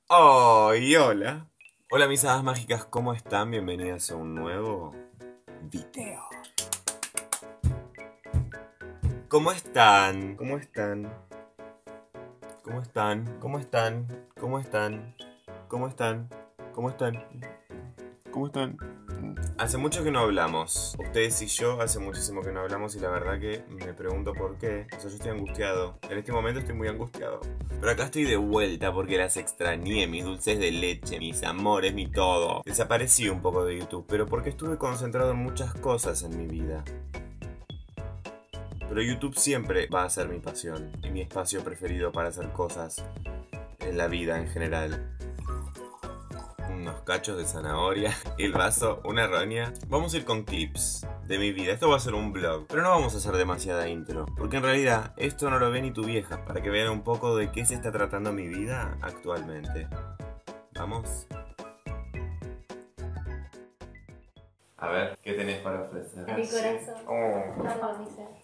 Oh, y hola. Hola mis hadas mágicas, ¿cómo están? Bienvenidas a un nuevo video. ¿Cómo están? ¿Cómo están? ¿Cómo están? ¿Cómo están? ¿Cómo están? ¿Cómo están? ¿Cómo están? ¿Cómo están? Hace mucho que no hablamos. Ustedes y yo hace muchísimo que no hablamos y la verdad que me pregunto por qué. O sea, yo estoy angustiado. En este momento estoy muy angustiado. Pero acá estoy de vuelta porque las extrañé, mis dulces de leche, mis amores, mi todo. Desaparecí un poco de YouTube, pero porque estuve concentrado en muchas cosas en mi vida. Pero YouTube siempre va a ser mi pasión y mi espacio preferido para hacer cosas en la vida en general. Unos cachos de zanahoria, el vaso, una roña. Vamos a ir con clips de mi vida. Esto va a ser un vlog, pero no vamos a hacer demasiada intro, porque en realidad esto no lo ve ni tu vieja, para que vean un poco de qué se está tratando mi vida actualmente. ¿Vamos? A ver, ¿qué tenés para ofrecer? Mi corazón. Oh. Todo mi ser.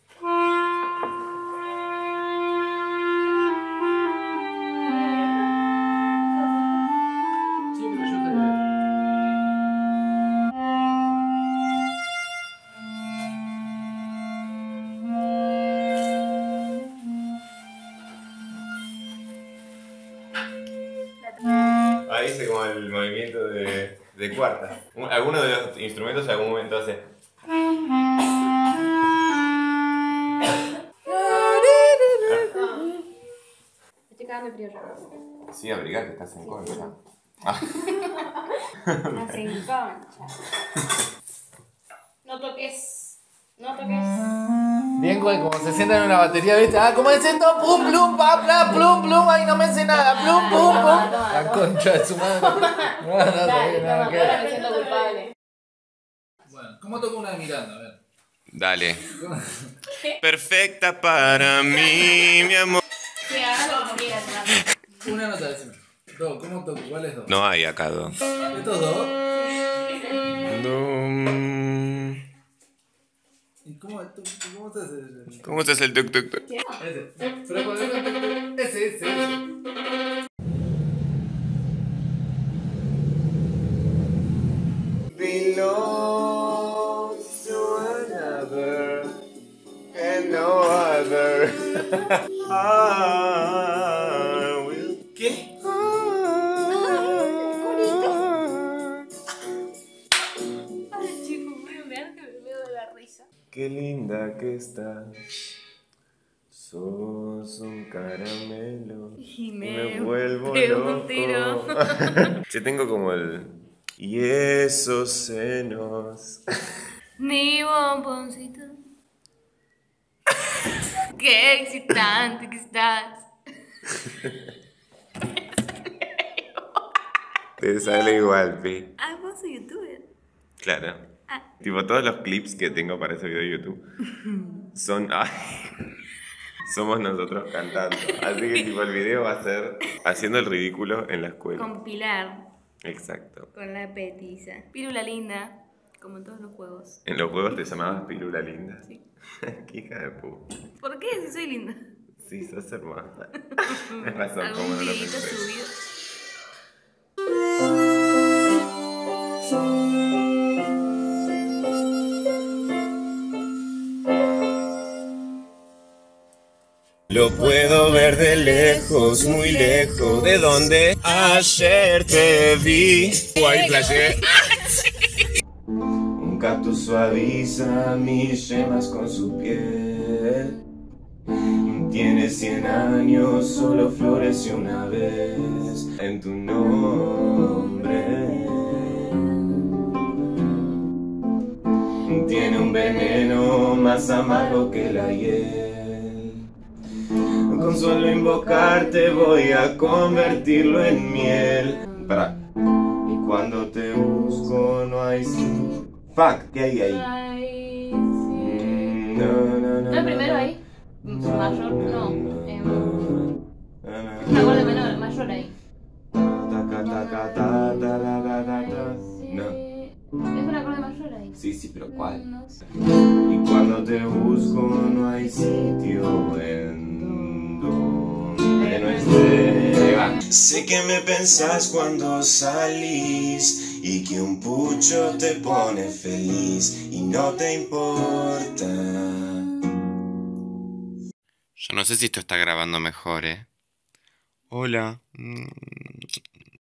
Ahí hice como el movimiento de cuarta. Alguno de los instrumentos en algún momento hace. Estoy cagando de frío yo. Sí, abrigate, estás en concha. Estás en concha. No toques. No toques. Bien, como se sientan en una batería, ¿viste? Ah, ¿cómo es esto? Plum, plum, pa, bla, plum, plum, ay, no me sé nada, plum, plum, plum. La concha de su madre. No, Dale, nada toma, que ahora me siento culpable. Bueno, ¿cómo toco una de Miranda? A ver. Dale. Perfecta para mí, mi amor. Sí, hágalo como quieras, ¿no? Una nota, decime. Dos, ¿cómo toco? ¿Cuál es dos? No hay acá dos. ¿Estos dos? ¿Y cómo se hace ese? ¿Cómo se hace el tuk tuk tuk? Ese. Pero con ese. Belongs to another and no other. ¿Qué? Ay, chicos, voy a ver que me veo de la risa. Qué linda que estás. Sos un caramelo. Y Me vuelvo pego un loco. tiro. Yo tengo como el. Y esos senos. Mi bomboncito. Qué excitante que estás. Te sale igual, Pi. Ah, vos sos youtuber. Claro. Ah. Tipo, todos los clips que tengo para ese video de YouTube son. Ay, somos nosotros cantando. Así que, tipo, el video va a ser haciendo el ridículo en la escuela. Con Pilar. Exacto. Con la petiza. Pirula linda. Como en todos los juegos. En los juegos te llamabas Pirula Linda. Sí. Qué hija de puta. ¿Por qué? Si soy linda. Sí, sos hermosa. Tienes razón, como ¿Algún no lo videito pensé. subido? Lo puedo ver de lejos, muy lejos. ¿De dónde? Ayer te vi. Guay, flashé. Un cactus suaviza mis yemas con su piel. Tiene 100 años, solo florece una vez. En tu nombre. Tiene un veneno más amargo que la hiel. Con solo invocarte voy a convertirlo en miel. Para. Y cuando te busco no hay sí. Fuck, ¿qué hay ahí? Ay, sí. No, ¿No es primero ahí? Mayor, no. Un acorde menor, mayor ahí. No. Es un acorde mayor ahí. Sí, pero ¿cuál? No sé. Y cuando te busco no hay sitio en donde no esté. Ahí va. Sé que me pensás cuando salís y que un pucho te pone feliz y no te importa. Yo no sé si esto está grabando mejor, ¿eh? Hola.